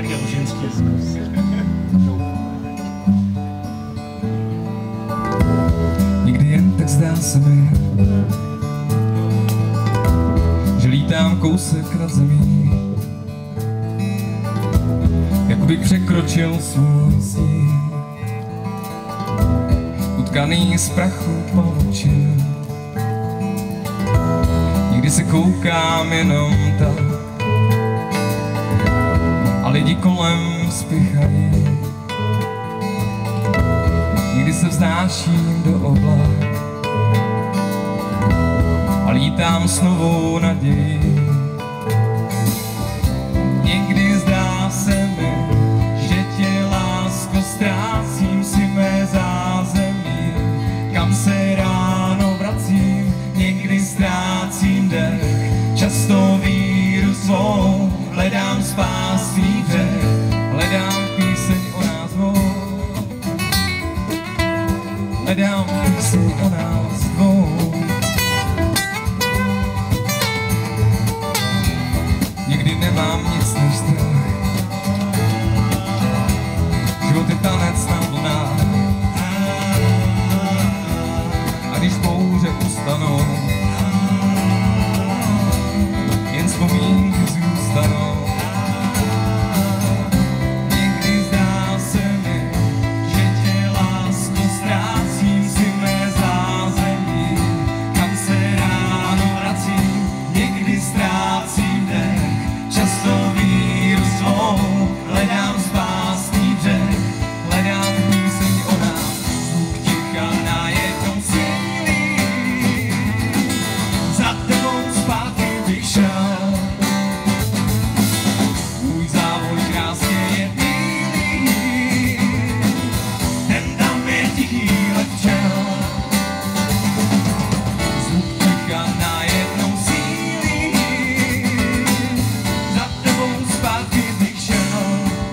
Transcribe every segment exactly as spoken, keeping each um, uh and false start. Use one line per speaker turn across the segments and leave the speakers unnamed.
nějakého ženského.
Někdy jen tak zdá se mi, že lítám kousek nad zemí, jako bych překročil svůj stín, utkaný z prachu pavoučin. Někdy se koukám jenom tak a lidi kolem spěchají. Někdy se vznáším do oblak a lítám s novou nadějí. Někdy zdá se mi, že tě, lásko, ztrácím, si mé zázemí, kam se ráno vracím. Někdy ztrácím dech, často víru svou, hledám spásný břeh, hledám píseň o nás dvou, hledám píseň o nás dvou. Nikdy nemám nic než strach, život je tanec na vlnách, a když bouře ustanou, jen vzpomínky zůstanou. Někdy zdá se mi, že tě, lásko, ztrácím, si mé zázemí, kam se ráno vracím. Někdy ztrácím dech, často víru svou, hledám spásný břeh, hledám píseň o nás, zvuk ticha najednou sílí. Za tebou zpátky bych šel, můj závoj krásně je bílý, ten tam je tichý let včel. Zvuk ticha najednou sílí, za tebou zpátky bych šel,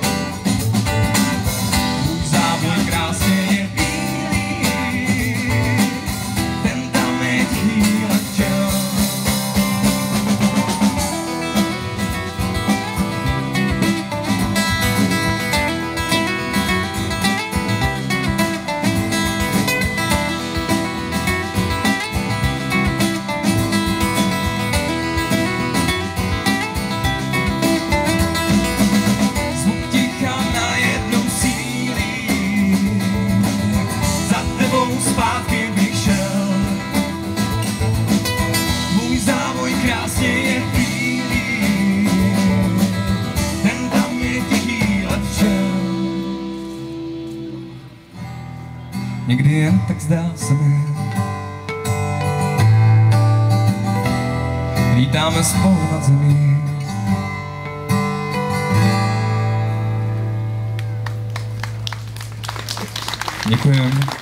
můj závoj krásně je bílý, ten tam je tichý let včel. Zvuk ticha najednou sílí, za tebou zpátky bych šel, můj závoj krásně je bílý, ten tam je tichý let včel. Někdy jen tak zdá se mi, lítáme spolu nad zemí. Děkujeme.